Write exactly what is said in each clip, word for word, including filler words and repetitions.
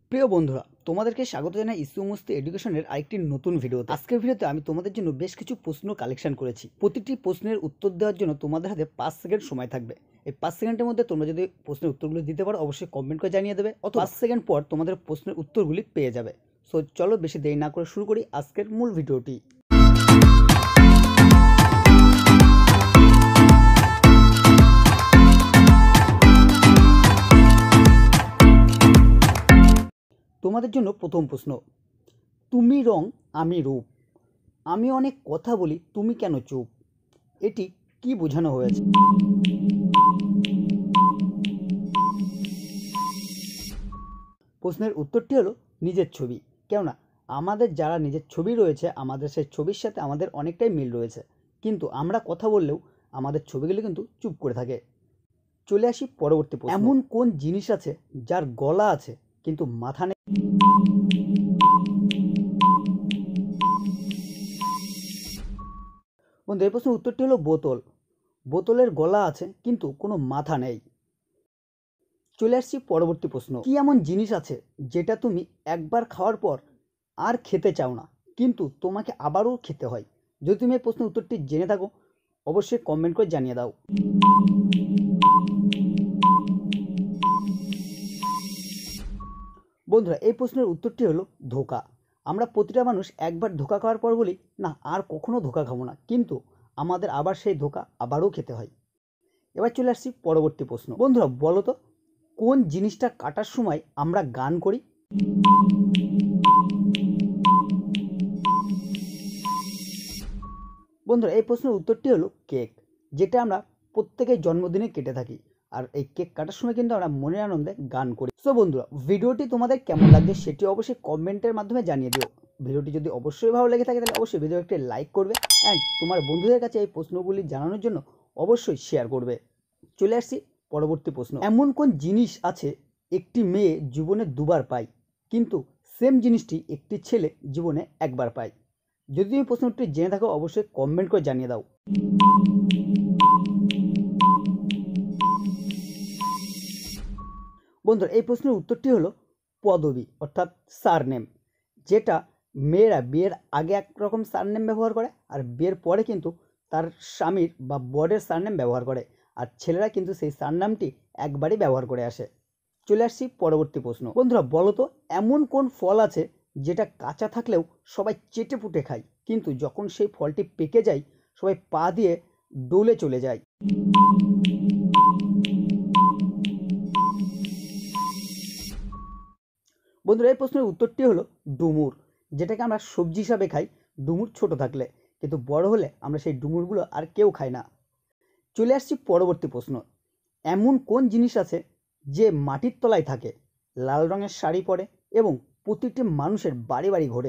প্রিয় বন্ধুরা, তোমাদেরকে স্বাগত জানাই ইস্যুমস্তি এডুকেশনের আরেকটি নতুন ভিডিওতে। আজকের ভিডিওতে আমি তোমাদের জন্য বেশ কিছু প্রশ্ন কালেকশন করেছি। প্রতিটি প্রশ্নের উত্তর দেওয়ার জন্য তোমাদের হাতে পাঁচ সেকেন্ড সময় থাকবে। এই পাঁচ সেকেন্ডের মধ্যে তোমরা যদি প্রশ্নের উত্তরগুলো দিতে পারো অবশ্যই কমেন্ট করে জানিয়ে দেবে, অথবা পাঁচ সেকেন্ড পর তোমাদের প্রশ্নের উত্তরগুলি পেয়ে যাবে। সো চলো বেশি দেরি না করে শুরু করি আজকের মূল ভিডিওটি। তোমাদের জন্য প্রথম প্রশ্ন, তুমি রং আমি রূপ, আমি অনেক কথা বলি তুমি কেন চুপ, এটি কি বোঝানো হয়েছে? প্রশ্নের উত্তরটি হলো নিজের ছবি। কেননা আমাদের যারা নিজের ছবি রয়েছে, আমাদের সেই ছবির সাথে আমাদের অনেকটাই মিল রয়েছে, কিন্তু আমরা কথা বললেও আমাদের ছবিগুলো কিন্তু চুপ করে থাকে। চলে আসি পরবর্তী প্রশ্ন, এমন কোন জিনিস আছে যার গলা আছে কিন্তু মাথা নেই? বন্ধু, এই প্রশ্নের উত্তরটি হলো বোতল। বোতলের গলা আছে কিন্তু কোনো মাথা নেই। চলে আসছি পরবর্তী প্রশ্ন, কি এমন জিনিস আছে যেটা তুমি একবার খাওয়ার পর আর খেতে চাও না কিন্তু তোমাকে আবারও খেতে হয়? যদি তুমি এই প্রশ্নের উত্তরটি জেনে থাকো অবশ্যই কমেন্ট করে জানিয়ে দাও। বন্ধুরা, এই প্রশ্নের উত্তরটি হলো ধোঁকা। আমরা প্রতিটা মানুষ একবার ধোঁকা খাওয়ার পর বলি না আর কখনো ধোঁকা খাবো না, কিন্তু আমাদের আবার সেই ধোঁকা আবারও খেতে হয়। এবার চলে আসছি পরবর্তী প্রশ্ন। বন্ধুরা বলো তো, কোন জিনিসটা কাটার সময় আমরা গান করি? বন্ধুরা, এই প্রশ্নের উত্তরটি হলো কেক, যেটা আমরা প্রত্যেকের জন্মদিনে কেটে থাকি। আর এই কেক কাটার সময় কিন্তু আমরা মনের আনন্দে গান করি। সো বন্ধুরা, ভিডিওটি তোমাদের কেমন লাগছে সেটি অবশ্যই কমেন্টের মাধ্যমে জানিয়ে দিও। ভিডিওটি যদি অবশ্যই ভালো লেগে থাকে তাহলে অবশ্যই ভিডিও একটি লাইক করবে, অ্যান্ড তোমার বন্ধুদের কাছে এই প্রশ্নগুলি জানানোর জন্য অবশ্যই শেয়ার করবে। চলে আসছি পরবর্তী প্রশ্ন, এমন কোন জিনিস আছে একটি মেয়ে জীবনে দুবার পায় কিন্তু সেম জিনিসটি একটি ছেলে জীবনে একবার পায়? যদি তুমি প্রশ্নটি জেনে থাকো অবশ্যই কমেন্ট করে জানিয়ে দাও। বন্ধুরা, এই প্রশ্নের উত্তরটি হলো পদবী অর্থাৎ সারনেম, যেটা মেয়েরা বিয়ের আগে একরকম সারনেম ব্যবহার করে আর বিয়ের পরে কিন্তু তার স্বামীর বা বরের সারনেম ব্যবহার করে, আর ছেলেরা কিন্তু সেই সারনামটি একবারই ব্যবহার করে আসে। চলে আসছি পরবর্তী প্রশ্ন। বন্ধুরা বলো তো, এমন কোন ফল আছে যেটা কাঁচা থাকলেও সবাই চেটে পুটে খায়, কিন্তু যখন সেই ফলটি পেকে যায় সবাই পা দিয়ে ডলে চলে যায়? বন্ধুরা, এই প্রশ্নের উত্তরটি হলো ডুমুর, যেটাকে আমরা সবজি হিসাবে খাই ডুমুর ছোট থাকলে, কিন্তু বড় হলে আমরা সেই ডুমুরগুলো আর কেউ খাই না। চলে আসছি পরবর্তী প্রশ্ন, এমন কোন জিনিস আছে যে মাটির তলায় থাকে, লাল রঙের শাড়ি পরে এবং প্রতিটি মানুষের বাড়ি বাড়ি ঘোরে?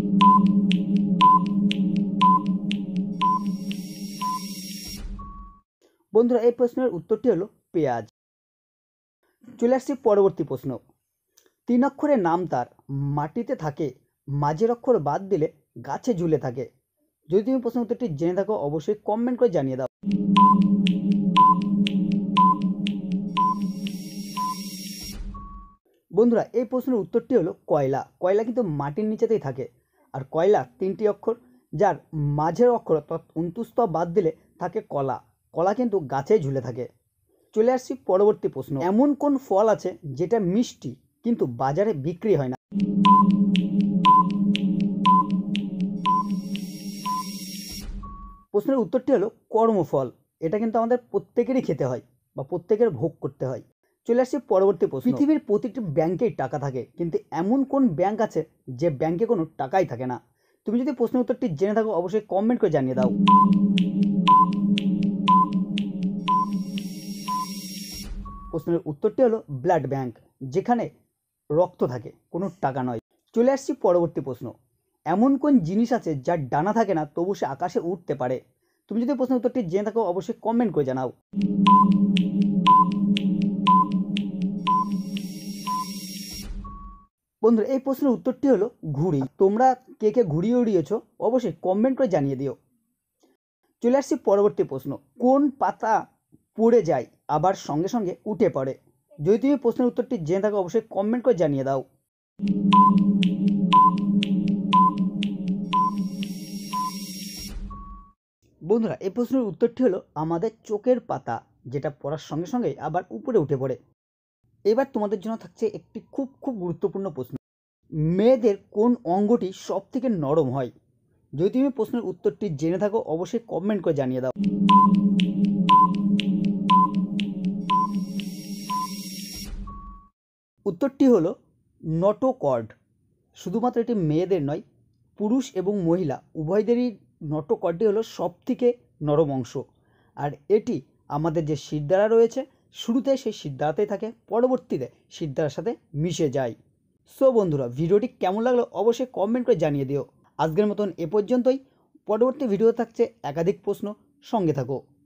বন্ধুরা, এই প্রশ্নের উত্তরটি হলো পেঁয়াজ। চলে আসছি পরবর্তী প্রশ্ন, তিন অক্ষরের নাম তার, মাটিতে থাকে, মাঝের অক্ষর বাদ দিলে গাছে ঝুলে থাকে। যদি তুমি প্রশ্ন উত্তরটি জেনে থাকো অবশ্যই কমেন্ট করে জানিয়ে দাও। বন্ধুরা, এই প্রশ্নের উত্তরটি হলো কয়লা। কয়লা কিন্তু মাটির নিচেতেই থাকে, আর কয়লা তিনটি অক্ষর, যার মাঝের অক্ষর অর্থাৎ অন্তুস্থ বাদ দিলে থাকে কলা। কলা কিন্তু গাছেই ঝুলে থাকে। চলে আসছি পরবর্তী প্রশ্ন, এমন কোন ফল আছে যেটা মিষ্টি কিন্তু বাজারে বিক্রি হয় না? প্রশ্নের উত্তরটি হলো কর্মফল। এটা কিন্তু আমাদের প্রত্যেকেরই খেতে হয় বা প্রত্যেকের ভোগ করতে হয়। চলে আসছি পরবর্তী প্রশ্ন, পৃথিবীর প্রতিটি ব্যাংকেই টাকা থাকে, কিন্তু এমন কোন ব্যাংক আছে যে ব্যাংকে কোনো টাকাই থাকে না? তুমি যদি প্রশ্নের উত্তরটি জেনে থাকো অবশ্যই কমেন্ট করে জানিয়ে দাও। প্রশ্নের উত্তরটি হলো ব্লাড ব্যাংক, যেখানে রক্ত থাকে, কোনো টাকা নয়। চলে আসছি পরবর্তী প্রশ্ন, এমন কোন জিনিস আছে যার ডানা থাকে না তবু সে আকাশে উঠতে পারে? তুমি যদি প্রশ্নের উত্তরটি জেনে থাকো অবশ্যই কমেন্ট করে জানাও। বন্ধুরা, এই প্রশ্নের উত্তরটি হলো ঘুড়ি। তোমরা কে কে ঘুড়ি উড়িয়েছো অবশ্যই কমেন্ট করে জানিয়ে দিও। চলে আসছি পরবর্তী প্রশ্ন, কোন পাতা পড়ে যায় আবার সঙ্গে সঙ্গে উঠে পড়ে? যদি তুমি প্রশ্নের উত্তরটি জেনে থাকো অবশ্যই কমেন্ট করে জানিয়ে দাও। বন্ধুরা, এই প্রশ্নের উত্তরটি হলো আমাদের চোখের পাতা, যেটা পড়ার সঙ্গে সঙ্গে আবার উপরে উঠে পড়ে। এবার তোমাদের জন্য থাকছে একটি খুব খুব গুরুত্বপূর্ণ প্রশ্ন। মেয়েদের কোন অঙ্গটি সব থেকে নরম হয়? যদি তুমি প্রশ্নের উত্তরটি জেনে থাকো অবশ্যই কমেন্ট করে জানিয়ে দাও। উত্তরটি হলো নটোকর্ড। শুধুমাত্র এটি মেয়েদের নয়, পুরুষ এবং মহিলা উভয়দেরই নটোকর্ডটি হলো সব থেকে নরম অংশ। আর এটি আমাদের যে শিরদাঁড়া রয়েছে, শুরুতে সেই শিরদাঁড়াতেই থাকে, পরবর্তীতে শিরদাঁড়ার সাথে মিশে যায়। সো বন্ধুরা, ভিডিওটি কেমন লাগলো অবশ্যই কমেন্ট করে জানিয়ে দিও। আজকের মতন এ পর্যন্তই। পরবর্তী ভিডিও থাকছে একাধিক প্রশ্ন, সঙ্গে থাকো।